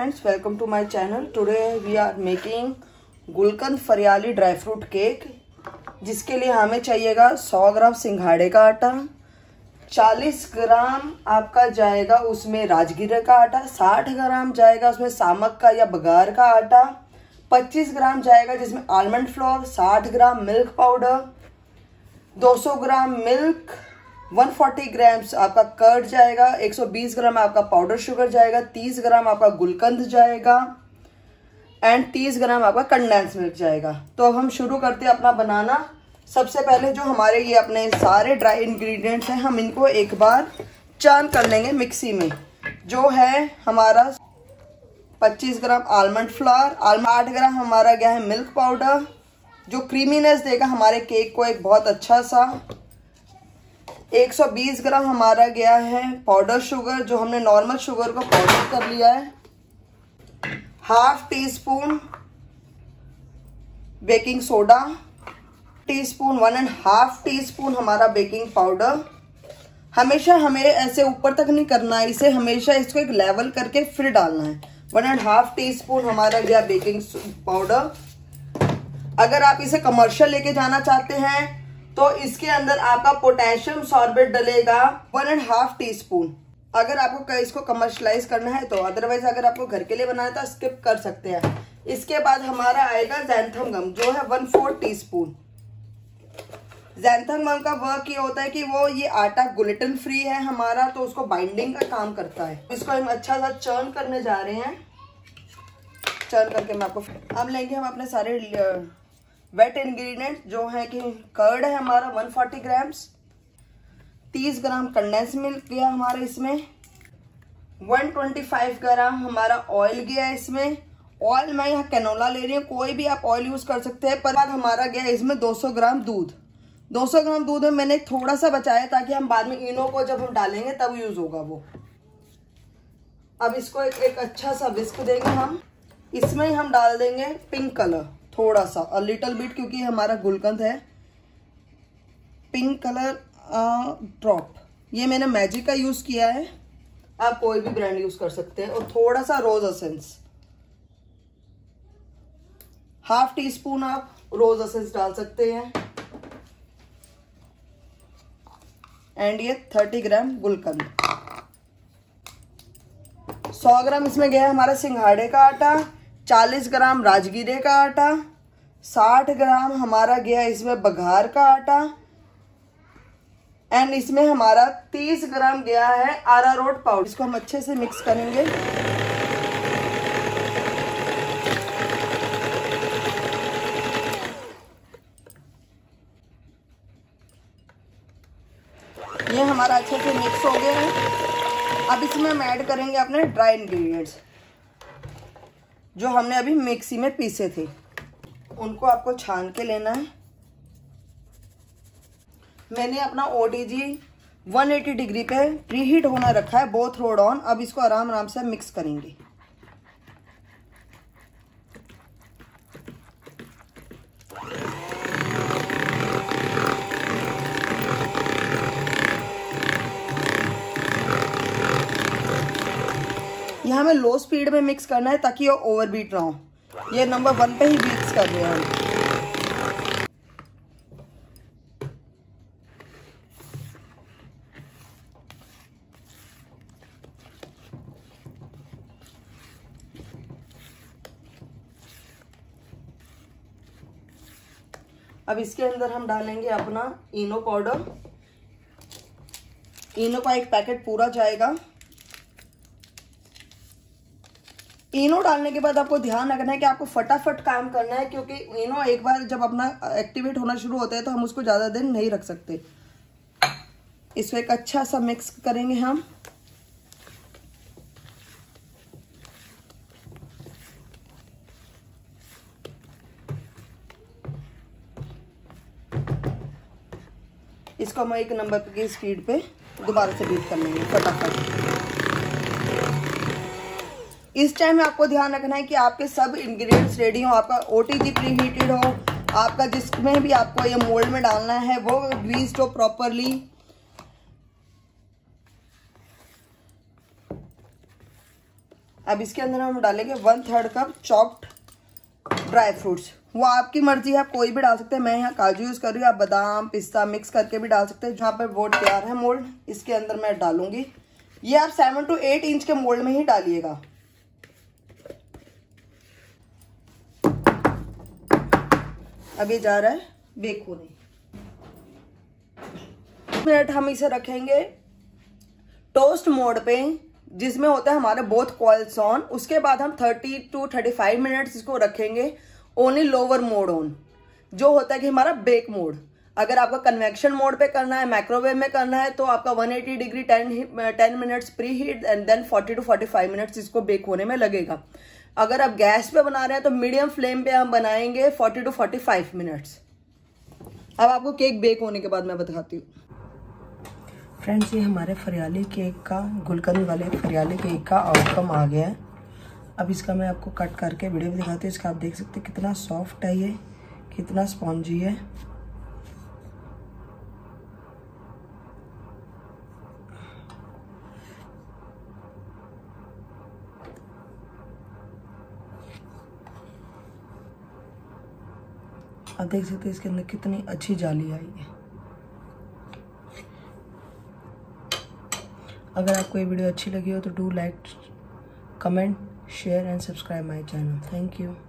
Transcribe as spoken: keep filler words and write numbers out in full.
friends, welcome to my channel. Today we are making gulkand farali dry fruit cake, जिसके लिए हमें चाहिएगा सौ ग्राम सिंघाड़े का आटा, चालीस ग्राम आपका जाएगा उसमें राजगिरे का आटा, साठ ग्राम जाएगा उसमें सामक का या बघार का आटा, पच्चीस ग्राम जाएगा जिसमें आलमंड फ्लोर, साठ ग्राम मिल्क पाउडर, दो सौ ग्राम मिल्क, एक सौ चालीस ग्राम्स आपका कर्ड जाएगा, एक सौ बीस ग्राम आपका पाउडर शुगर जाएगा, तीस ग्राम आपका गुलकंद जाएगा एंड तीस ग्राम आपका कंडेंस मिल्क जाएगा। तो अब हम शुरू करते हैं अपना बनाना। सबसे पहले जो हमारे ये अपने सारे ड्राई इंग्रेडिएंट्स हैं, हम इनको एक बार चर्न कर लेंगे मिक्सी में। जो है हमारा पच्चीस ग्राम आलमंड फ्लावर, आलमंड आठ ग्राम हमारा गया है मिल्क पाउडर, जो क्रीमीनेस देगा हमारे केक को एक बहुत अच्छा सा। एक सौ बीस ग्राम हमारा गया है पाउडर शुगर, जो हमने नॉर्मल शुगर को पाउडर कर लिया है। Half teaspoon baking soda, teaspoon one and half teaspoon हमारा बेकिंग पाउडर। हमेशा हमें ऐसे ऊपर तक नहीं करना है, इसे हमेशा इसको एक लेवल करके फिर डालना है। One and half teaspoon हमारा गया बेकिंग पाउडर। अगर आप इसे कमर्शियल लेके जाना चाहते हैं तो इसके अंदर आपका पोटेशियम सॉर्बेट डलेगा one and half teaspoon, अगर आपको इसको कमर्शलाइज करना है तो। अदरवाइज अगर आपको घर के लिए बनाना है तो स्किप कर सकते हैं। इसके बाद हमारा आएगा ज़ैंथम गम, जो है one fourth teaspoon. Xanthan gum का वर्क ये होता है कि वो ये आटा ग्लूटेन फ्री है हमारा, तो उसको बाइंडिंग का काम करता है। इसको हम अच्छा सा चर्न करने जा रहे हैं। चर्न करके मैं आपको अब लेंगे हम अपने सारे वेट इंग्रेडिएंट, जो है कि कर्ड है हमारा एक सौ चालीस ग्राम्स, तीस ग्राम कंडेंस मिल्क गया हमारा इसमें, एक सौ पच्चीस ग्राम हमारा ऑयल गया इसमें। ऑयल मैं यहाँ कैनोला ले रही हूँ, कोई भी आप ऑयल यूज कर सकते हैं। पर बाद हमारा गया इसमें दो सौ ग्राम दूध। दो सौ ग्राम दूध में मैंने थोड़ा सा बचाया ताकि हम बाद में इनो को जब हम डालेंगे तब यूज होगा वो। अब इसको एक, एक अच्छा सा विस्क देंगे हम। इसमें हम डाल देंगे पिंक कलर थोड़ा सा, अ लिटिल बिट, क्योंकि हमारा गुलकंद है। पिंक कलर ड्रॉप, ये मैंने मैजिक का यूज किया है, आप कोई भी ब्रांड यूज कर सकते हैं। और थोड़ा सा rose essence, half teaspoon आप रोज एसेंस डाल सकते हैं। एंड ये तीस ग्राम गुलकंद, सौ ग्राम इसमें गया हमारा सिंघाड़े का आटा, चालीस ग्राम राजगिरे का आटा, साठ ग्राम हमारा गया इसमें बघार का आटा एंड इसमें हमारा तीस ग्राम गया है अरारोट पाउडर। इसको हम अच्छे से मिक्स करेंगे। ये हमारा अच्छे से मिक्स हो गया है। अब इसमें हम ऐड करेंगे अपने ड्राई इंग्रेडिएंट्स, जो हमने अभी मिक्सी में पीसे थे। उनको आपको छान के लेना है। मैंने अपना ओटीजी एक सौ अस्सी डिग्री पे प्रीहीट होना रखा है, बोथ रोड ऑन। अब इसको आराम आराम से मिक्स करेंगे। यहाँ में लो स्पीड में मिक्स करना है ताकि ये ओवरबीट ना हो। ये नंबर वन पे ही मिक्स कर रहे हैं हम। अब इसके अंदर हम डालेंगे अपना इनो पाउडर। इनो का एक पैकेट पूरा जाएगा। इनो डालने के बाद आपको ध्यान रखना है कि आपको फटाफट काम करना है, क्योंकि इनो एक बार जब अपना एक्टिवेट होना शुरू होता है तो हम उसको ज़्यादा दिन नहीं रख सकते। इसको एक अच्छा सा मिक्स करेंगे हम। इसको हम एक नंबर की स्पीड पे दोबारा से बीट कर लेंगे फटाफट। इस टाइम में आपको ध्यान रखना है कि आपके सब इंग्रेडिएंट्स रेडी हो, आपका ओटीजी प्री हीटेड हो, आपका जिसमें भी आपको ये मोल्ड में डालना है वो ग्रीस्ड हो प्रॉपरली। अब इसके अंदर हम डालेंगे one third cup chopped dry fruits. वो आपकी मर्जी है, आप कोई भी डाल सकते हैं। मैं यहाँ काजू यूज़ कर रही हूँ, आप बादाम पिस्ता मिक्स करके भी डाल सकते हैं। जहाँ पे बोर्ड तैयार है मोल्ड, इसके अंदर मैं डालूंगी। ये आप सेवन टू एट इंच के मोल्ड में ही डालिएगा। अब ये जा रहा है बेक होने। मिनट हम इसे रखेंगे टोस्ट मोड पे, जिसमें होता है हमारे बोथ कॉइल्स ऑन। उसके बाद हम thirty to thirty five minutes इसको रखेंगे ओनली लोअर मोड ऑन, जो होता है कि हमारा बेक मोड। अगर आपका कन्वेक्शन मोड पे करना है, माइक्रोवेव में करना है, तो आपका one eighty degree ten minutes preheat and then forty to forty five minutes इसको बेक होने में लगेगा। अगर आप गैस पे बना रहे हैं तो मीडियम फ्लेम पे हम बनाएंगे forty to forty five minutes. अब आपको केक बेक होने के बाद मैं बताती हूँ। फ्रेंड्स, ये हमारे फरियाली केक का, गुलकंद वाले फरियाली केक का आउटकम आ गया है। अब इसका मैं आपको कट करके वीडियो भी दिखाती हूँ। इसका आप देख सकते हैं कितना सॉफ्ट है, ये कितना स्पॉन्जी है। आप देख सकते हैं इसके अंदर कितनी अच्छी जाली आई है। अगर आपको ये वीडियो अच्छी लगी हो तो do like, comment, share and subscribe my channel. Thank you.